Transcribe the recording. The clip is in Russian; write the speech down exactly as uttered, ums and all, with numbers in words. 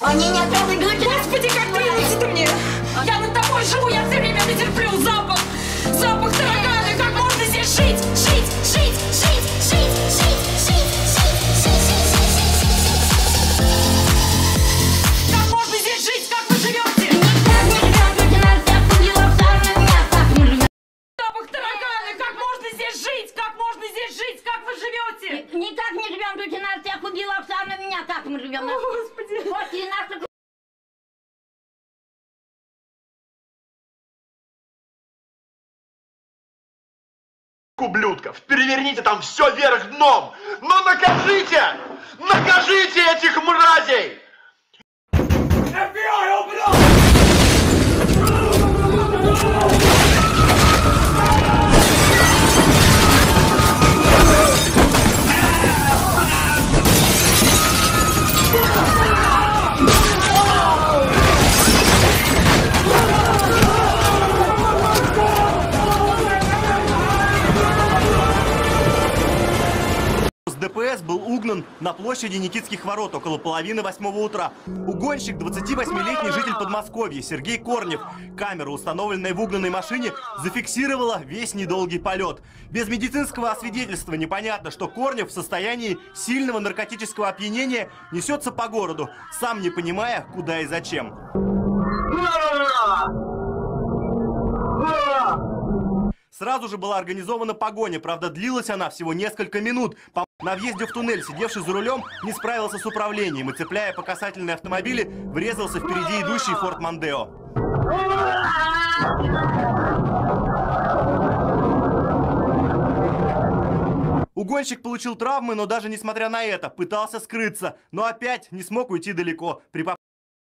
Они не оправдывают. Господи, как требуется мне! Я над тобой живу, я все время терплю запах! Запах таракана, как можно здесь жить? Жить, жить, жить, жить, жить, жить, жить, жить, жить, жить, жить. Как можно здесь жить? Как вы живете? Запах таракана, как можно здесь жить? Как можно здесь жить? Как вы живете? Никак не живем, тут нас всех убила Оксана, меня как мы живем? О, Господи! Вот и нас. Ублюдков, переверните там все вверх дном, но накажите, накажите этих мразей! эф би ай, open up! ДПС был угнан на площади Никитских ворот около половины восьмого утра. Угонщик, двадцативосьмилетний житель Подмосковья Сергей Корнев. Камера, установленная в угнанной машине, зафиксировала весь недолгий полет. Без медицинского освидетельства непонятно, что Корнев в состоянии сильного наркотического опьянения несется по городу, сам не понимая, куда и зачем. Сразу же была организована погоня, правда, длилась она всего несколько минут. На въезде в туннель сидевший за рулем не справился с управлением и, цепляя по касательной автомобили, врезался впереди идущий Форд Мондео. Угонщик получил травмы, но даже несмотря на это пытался скрыться, но опять не смог уйти далеко. При